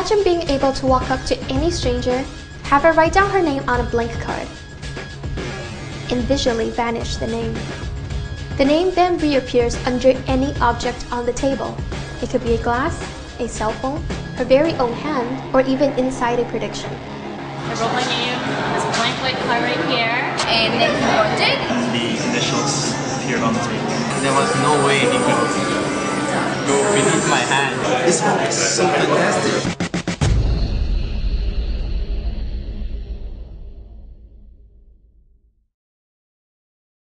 Imagine being able to walk up to any stranger, have her write down her name on a blank card, and visually vanish the name. The name then reappears under any object on the table. It could be a glass, a cell phone, her very own hand, or even inside a prediction. I wrote my name on this blank white card right here, and then he wrote it. The initials appeared on the table. There was no way he could go beneath my hand. This book is so fantastic.